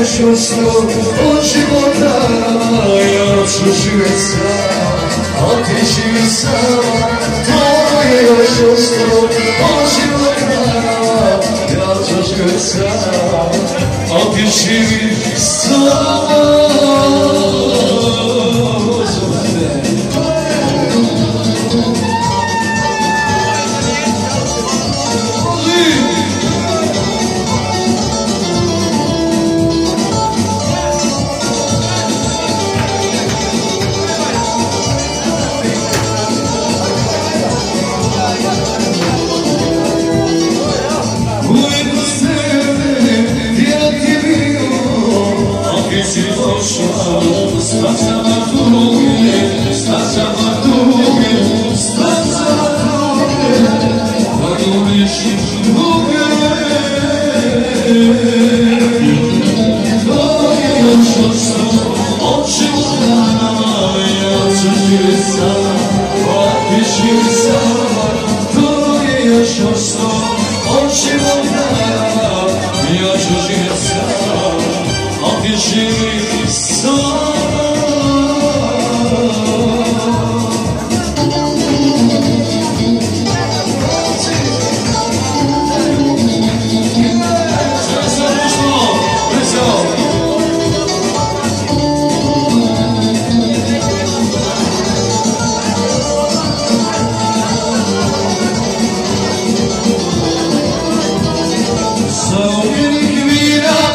siostro od života. Ja ću živjet sam, a ti živi sama. To je siostro od života. Ja ću živjet sam, a ti živi sama. Spacava tuge, spacava tuge, spacava tuge, pogubeš i tuge. To je još ostalo od života, ja ću živjet sama, a ti živi sama. To je još ostalo od života, ja ću živjet sama, a ti živi sama.